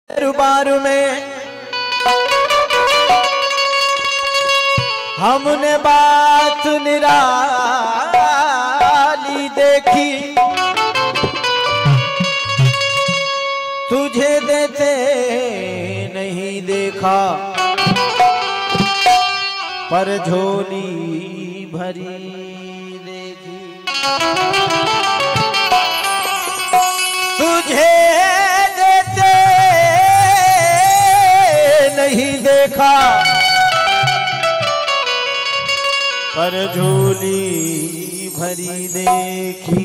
दरबार में हमने बात निराली देखी, तुझे देते नहीं देखा, पर झोली भरी देखी। तुझे देते नहीं देखा, पर झोली भरी देखी।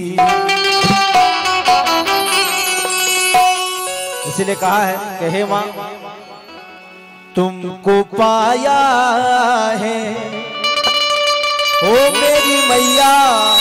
इसलिए कहा है कि हे मां तुमको पाया है ओ मेरी मैया,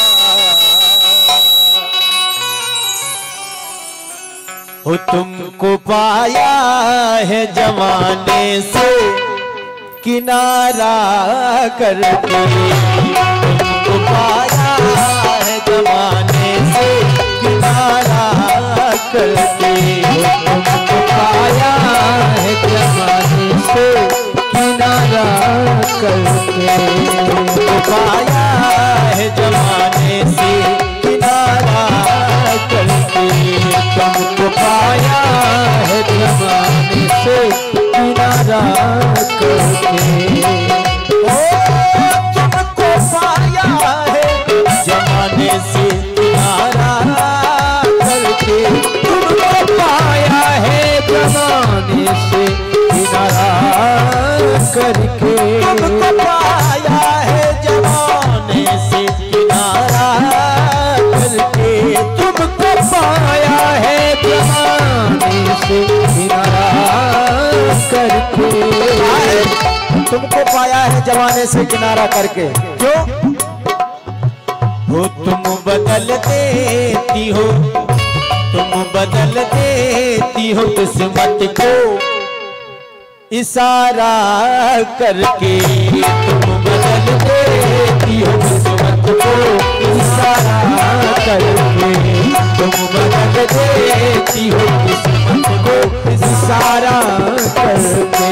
हो तुमको पाया है जमाने से किनारा करके, तुमको पाया है जमाने से किनारा करके, तुमको पाया है जमाने से किनारा करके, तुमको पाया है जमाने से किनारा करके, तुमको पाया है जमाने से किनारा करके। ओ तुमको पाया है जमाने से किनारा करके, तुमको पाया है जमाने से किनारा करके, तुमको पाया है जमाने से किनारा करके, तुमको पाया है जमाने से किनारा करके। तुमको पाया है जमाने से किनारा करके, क्यों? हो तुम बदल देती हो, तुम बदल देती हो किस्मत को इशारा करके, तुम बदल देती हो किस्मत को इशारा करके, तुम बदल देती हो किस्मत को इशारा करके।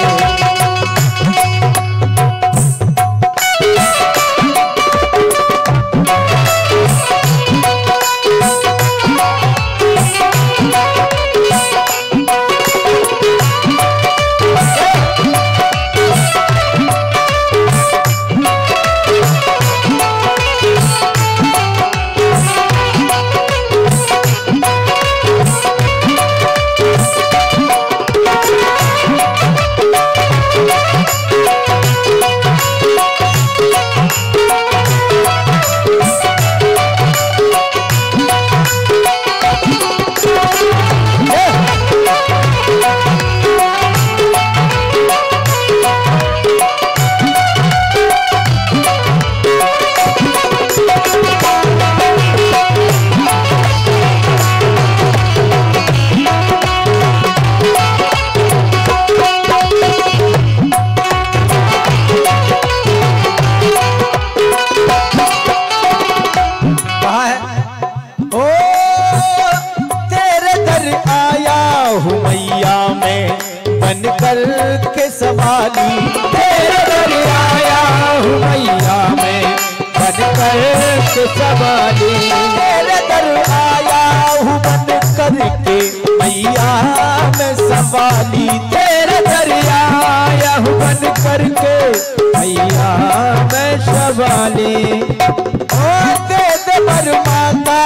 के सवाली तेरे दर आया हूँ मैया मैं, बन कर के सवाली तेरे दर आया हूँ बन कर के मैया मैं सवाली, तेरे दर आया हूँ बन कर के मैया मैं सवाली। ओ दे दे बर माता,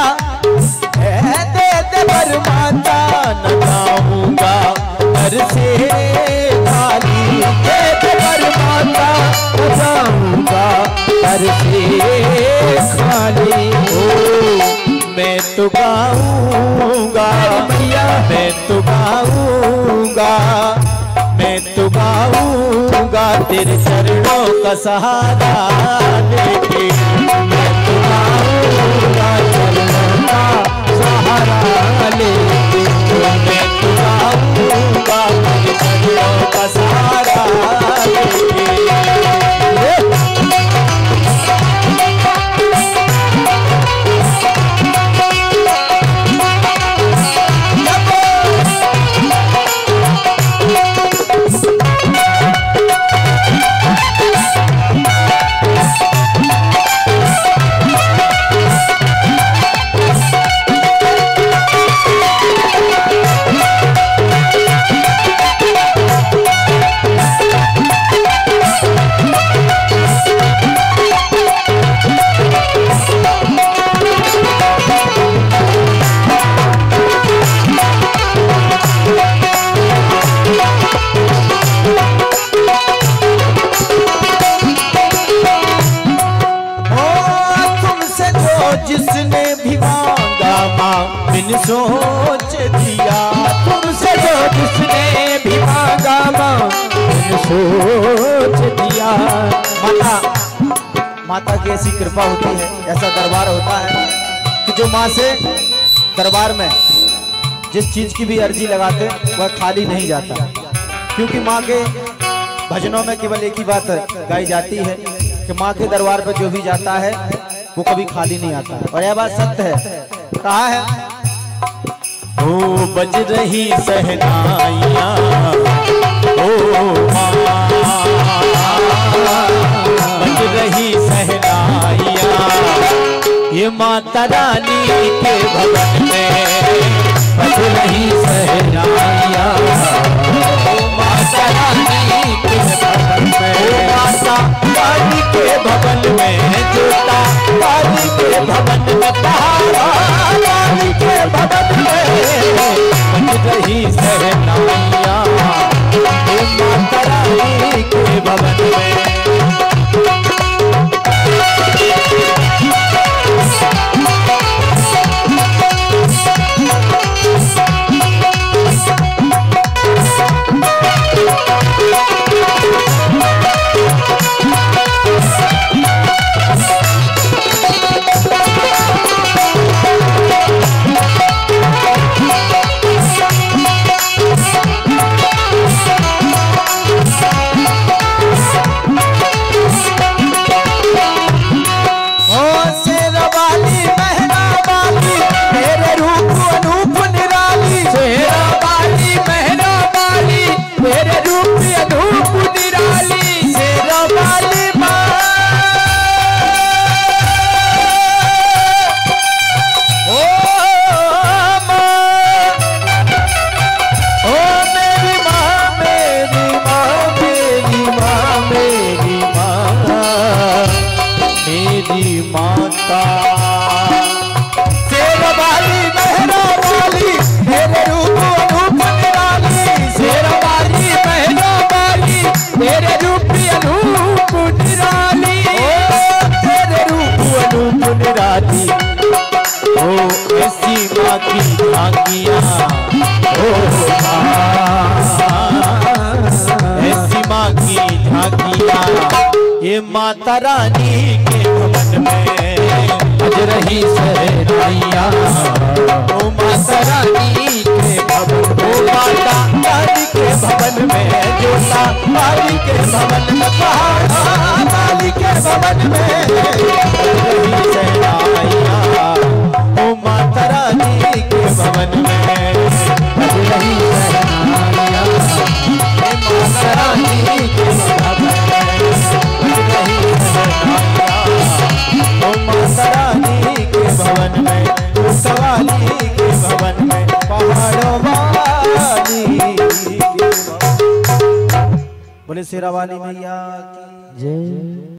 दे दे बर माता, न जाऊंगा घर से खाली, दे दे बर माता न जाऊंगा घर से खाली। ओ मैं तो गाऊंगा मैया, मैं तो गाऊंगा, मैं तो गाऊंगा तेरे चरणों का सहारा लेके, मैं तो गाऊंगा चरणों का सहारा लेके, मैं तो गाऊंगा तेरे चरणों का सहारा लेके। माता की ऐसी कृपा होती है, ऐसा दरबार होता है कि जो माँ से दरबार में जिस चीज की भी अर्जी लगाते वह खाली नहीं जाता, क्योंकि माँ के भजनों में केवल एक ही बात गाई जाती है कि माँ के दरबार पर जो भी जाता है वो कभी खाली नहीं आता। और यह बात सत्य है। कहा है ओ बज रही सहनाइयाँ ओ बज रही सहनाइयाँ ये माता रानी के भवन में बज रही सहनाइयाँ माता रानी के भवन में माता रानी के भवन में जोता रानी के भवन में पहाड़ा रानी के भवन में बज रही सहनाइयाँ माता रानी के भवन में। माता शेरा वाली मेहरा वाली तेरे रूप अनूप निराली शेरा वाली मेहरा वाली तेरे रूप अनूप निराली तेरे रूप अनूप निराली ओ ऐसी माँ की झांकियाँ ओ ऐसी माँ की झांकियाँ ये माता रानी के भवन में बज रही सहनाइयाँ ओ माता रानी के भवन ओ माता रानी के भवन में जोता रानी के भवन में पहाड़ा रानी के भवन में बज रही सहनाइयाँ ओ माता रानी के भवन में बज रही सहनाइयाँ ओ माता रानी के भवन में ओ माता रानी के भवन में सवाली के भवन में पहाड़ों वाली बोले शेरा वाली मैया की जय।